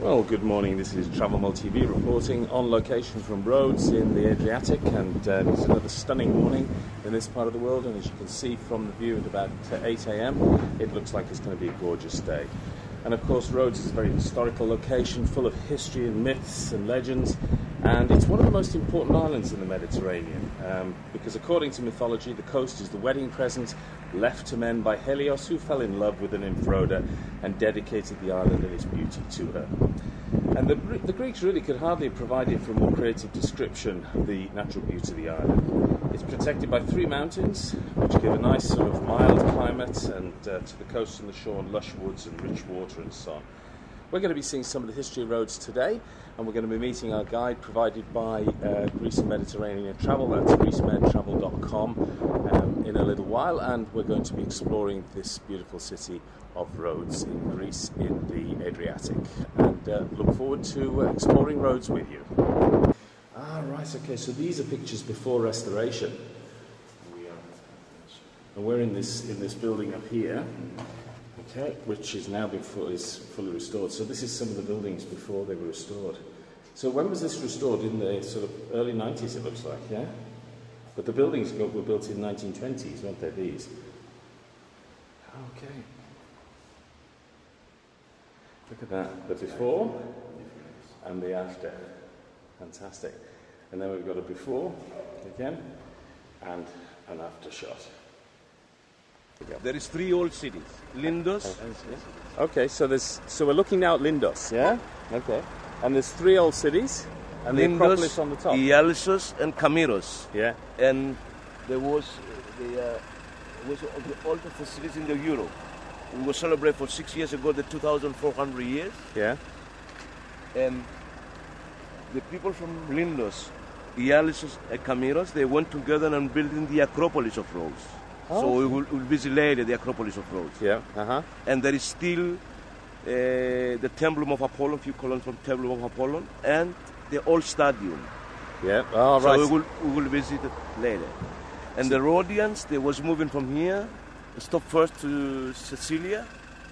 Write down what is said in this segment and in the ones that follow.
Well, good morning. This is Travel TV reporting on location from Rhodes in the Adriatic, and it's another stunning morning in this part of the world. And as you can see from the view at about 8 a.m, it looks like it's going to be a gorgeous day. And of course, Rhodes is a very historical location, full of history and myths and legends, and it's one of the most important islands in the Mediterranean because, according to mythology, the coast is the wedding present left to men by Helios, who fell in love with an nymph Rhoda and dedicated the island and its beauty to her. And the Greeks really could hardly have provided for a more creative description of the natural beauty of the island. It's protected by 3 mountains, which give a nice sort of mild climate, and to the coast and the shore, lush woods and rich water and so on. We're going to be seeing some of the history of Rhodes today, and we're going to be meeting our guide provided by Greece and Mediterranean Travel. That's greecemedtravel.com in a little while, and we're going to be exploring this beautiful city of Rhodes in Greece in the Adriatic, and look forward to exploring Rhodes with you. Right, okay, so these are pictures before restoration. And we're in this building up here, okay, which is now is fully restored. So this is some of the buildings before they were restored. So when was this restored? In the sort of early 90s, it looks like, yeah? But the buildings were built in 1920s, weren't they, these? Okay. Look at that, the before and the after. Fantastic. And then we've got a before, again, and an after shot. There is 3 old cities, Lindos. Okay, so we're looking now at Lindos, yeah? Okay. And there's 3 old cities, and the Acropolis on the top. Ialissos and Kamiros. Yeah. And there was the oldest facilities in the Europe. We will celebrate for 6 years ago the 2,400 years. Yeah. And the people from Lindos, Ialissos and Kamiros, they went together and built the Acropolis of Rhodes. Oh. So we'll visit later the Acropolis of Rhodes. Yeah. And there is still the Temple of Apollon, a few columns from Temple of Apollon, and the old stadium. Yeah. Oh, right. So we will visit it later. And the Rhodians, they was moving from here, stopped first to Sicilia,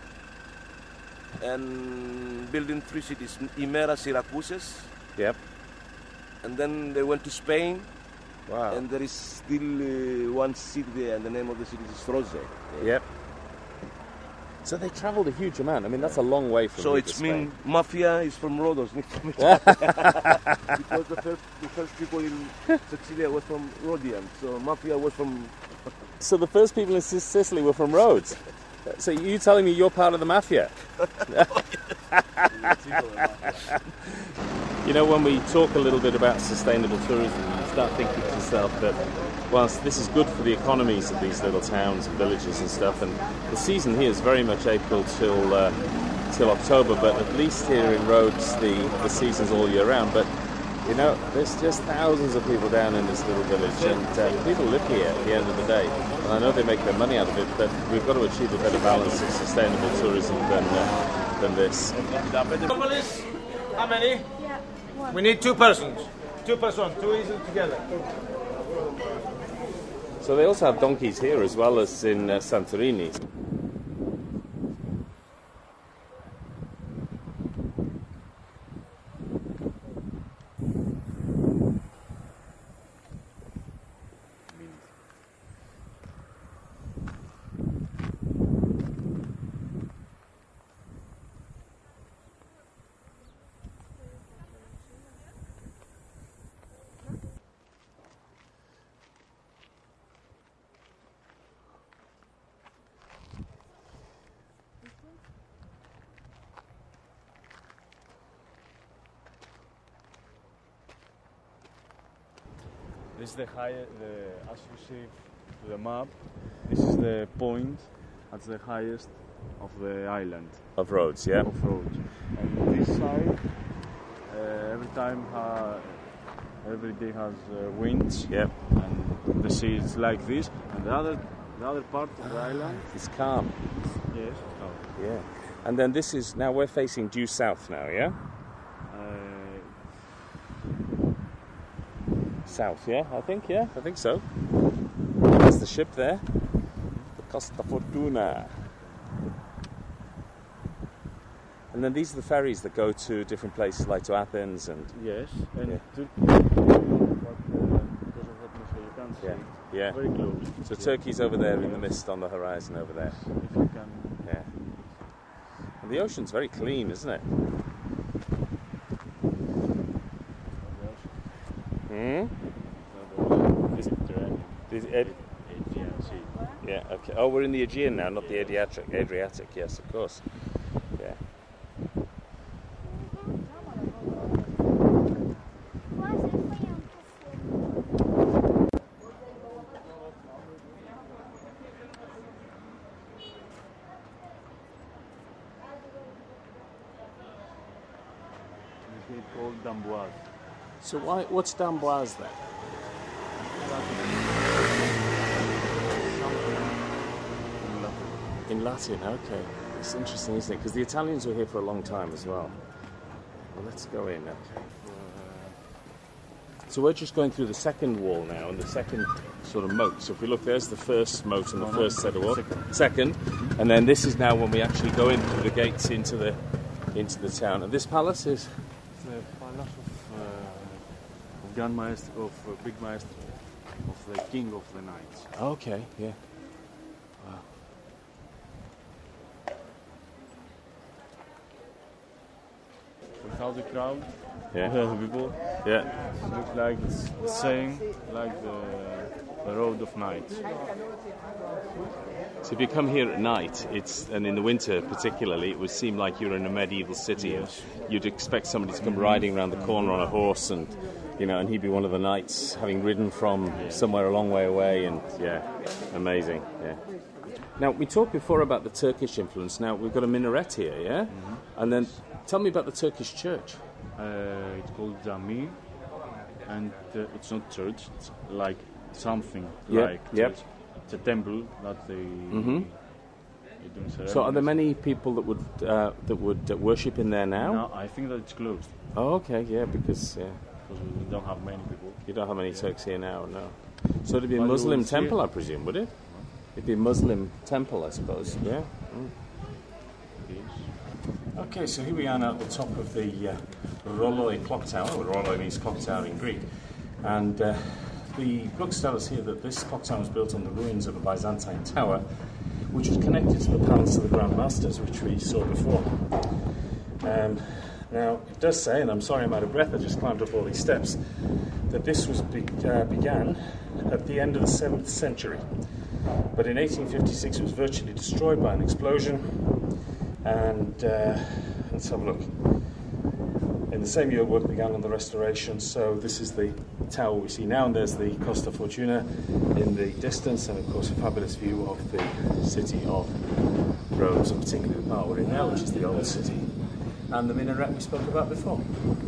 and building 3 cities, Imera, Syracuse. Yep. And then they went to Spain. Wow. And there is still one city there, and the name of the city is Rhodes. Yep. So they travelled a huge amount. I mean, that's a long way from. So it's mean mafia is from Rhodes. Because the first people in Sicilia was from Rhodian, so mafia was from. So the first people in Sicily were from Rhodes. So you telling me you're part of the mafia? You know, when we talk a little bit about sustainable tourism, you start thinking to yourself that whilst this is good for the economies of these little towns and villages and stuff, and the season here is very much April till October, but at least here in Rhodes the season's all year round. But you know, there's just thousands of people down in this little village, and people live here at the end of the day. And I know they make their money out of it, but we've got to achieve a better balance of sustainable tourism than this. How many? Yeah, 1. We need 2 persons. 2 persons, 2 easily together. So they also have donkeys here as well as in Santorini. This is as you see to the map, this is the point at the highest of the island. Of Rhodes, yeah? Of Rhodes. And this side, every day has winds. Yep. And the sea is like this. And the other part of the island is calm. Yes, it's calm. Yeah. And then this is, now we're facing due south now, yeah? South, yeah? I think so. There's the ship there. The Costa Fortuna. And then these are the ferries that go to different places, like to Athens and... Yes, and Yeah. Turkey, but because of atmosphere you can't see Yeah. it. Yeah. Very close. So Turkey's over there in the mist on the horizon over there. If you can. Yeah. And the ocean's very clean, isn't it? Hmm? Mediterranean. Aegean Sea. Yeah, okay. Oh, we're in the Aegean now, not the Adriatic. Adriatic, yes, of course. Yeah. It's gate called Damboise. So what's D'Amboise then? In Latin, okay. It's interesting, isn't it? Because the Italians were here for a long time as well. Well, let's go in, okay. So we're just going through the second wall now, and the second sort of moat. So if we look, there's the first moat and the first set of wall. Second. And then this is now when we actually go in through the gates into the town. And this palace is... The palace of Grand Maestro, of Big Maestro, of the King of the Knights. Okay, yeah. Wow. Without the crowd, Yeah. without the people, Yeah. it looks like it's the same like the Road of Knights. So if you come here at night, and in the winter particularly, it would seem like you're in a medieval city. Yes. And you'd expect somebody to come riding around the corner on a horse, and and he'd be one of the knights having ridden from somewhere a long way away. And yeah, amazing. Yeah. Now we talked before about the Turkish influence. Now we've got a minaret here, yeah. And then tell me about the Turkish church. It's called Jami, and it's not church. It's like something Yep, like yep. church. It's a temple that they doing ceremonies. So are there many people that would worship in there now? No, I think that it's closed Oh, okay, yeah, because because we don't have many people. you don't have many Turks here now, no. So it'd be a But you Muslim will see temple, it. I presume, would it? It'd be a Muslim temple, I suppose. Yeah. Okay, so here we are now at the top of the Roloi clock tower. Well, Roloi means clock tower in Greek, and the books tell us here that this clock tower was built on the ruins of a Byzantine tower, which was connected to the palace of the Grand Masters, which we saw before. Now, it does say, and I'm sorry I'm out of breath, I just climbed up all these steps, that this was began at the end of the 7th century. But in 1856 it was virtually destroyed by an explosion, and let's have a look. In the same year work began on the restoration, so this is the tower we see now, and there's the Costa Fortuna in the distance, and of course a fabulous view of the city of Rhodes, and particularly the part we're in now, which is the old city. And the minaret we spoke about before.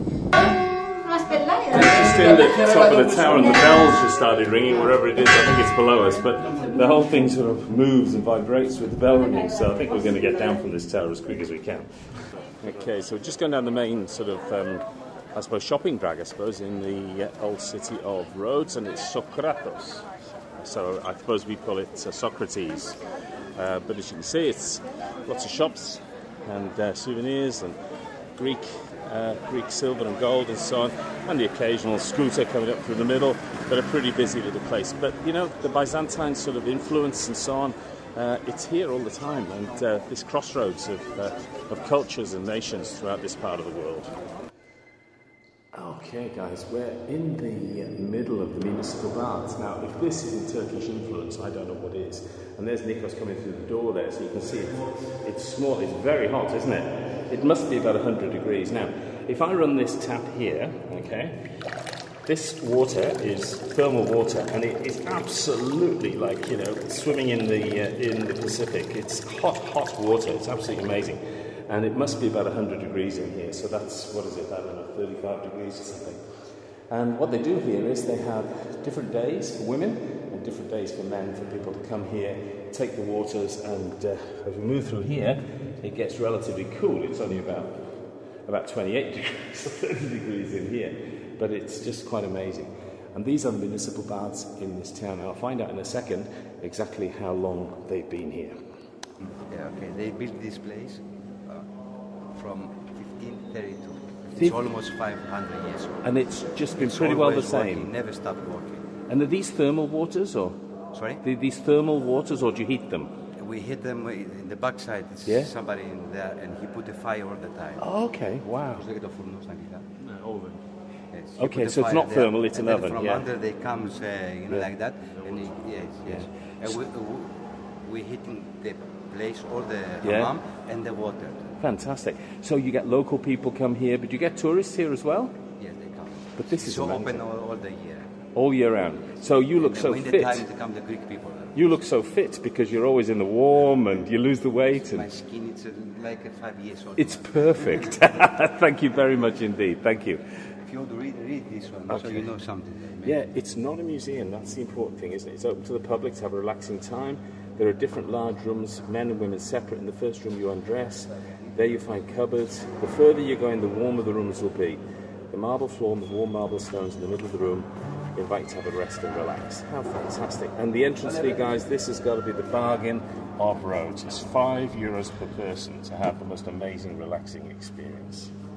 Just in the top of the tower, and the bells just started ringing wherever it is. I think it's below us, but the whole thing sort of moves and vibrates with the bell ringing, so I think we're going to get down from this tower as quick as we can. Okay, so we're just going down the main sort of, I suppose, shopping drag, I suppose, in the old city of Rhodes, and it's Sokratos. So I suppose we call it Socrates. But as you can see, it's lots of shops and souvenirs and Greek silver and gold and so on, and the occasional scooter coming up through the middle, but a pretty busy little place. But, the Byzantine sort of influence and so on, it's here all the time, and this crossroads of cultures and nations throughout this part of the world. Okay, guys, we're in the middle of the municipal baths. Now, if this isn't Turkish influence, I don't know what is. And there's Nikos coming through the door there, so you can see it's small. It's very hot, isn't it? It must be about 100 degrees. Now, if I run this tap here, okay, this water is thermal water, and it is absolutely like, swimming in the Pacific. It's hot water. It's absolutely amazing. And it must be about 100 degrees in here, so that's, what is it, I don't know, 35 degrees or something. And what they do here is they have different days for women and different days for men, for people to come here, take the waters, and as we move through here, it gets relatively cool. It's only about 28 degrees, 30 degrees in here, but it's just quite amazing. And these are the municipal baths in this town. And I'll find out in a second exactly how long they've been here. Yeah, okay, they built this place from 1532. It's almost 500 years old. And it's just been It's pretty well the always same. Working, never stopped working. And are these thermal waters, or Sorry? these thermal waters, or do you heat them? We hit them in the backside. It's Yeah? somebody in there, and he put the fire all the time. Oh, okay, wow. Πώς λέγεται ο φούρνος στα αγγλικά? Oven. Yes, he Okay, put the so it's fire not there, thermal, it's and an then oven, from yeah. under they comes, like that, and yes. And we hitting the place, all the Yeah. hammam and the water. Fantastic. So you get local people come here, but you get tourists here as well? Yes, they come. But this It's is so amazing. open all the year. All year round. So you look In so the winter fit. time to come the Greek people. You look so fit because you're always in the warm and you lose the weight. My And skin is like 5 years old. it's perfect. Thank you very much indeed. Thank you. If you want to read this one, so Okay. you know something. Yeah, it's not a museum. That's the important thing, isn't it? It's open to the public to have a relaxing time. There are different large rooms, men and women separate. In the first room, you undress. There you find cupboards. The further you go in, the warmer the rooms will be. The marble floor and the warm marble stones in the middle of the room invite you to have a rest and relax. How fantastic. And the entrance fee, guys, this has got to be the bargain of Rhodes. It's €5 per person to have the most amazing, relaxing experience.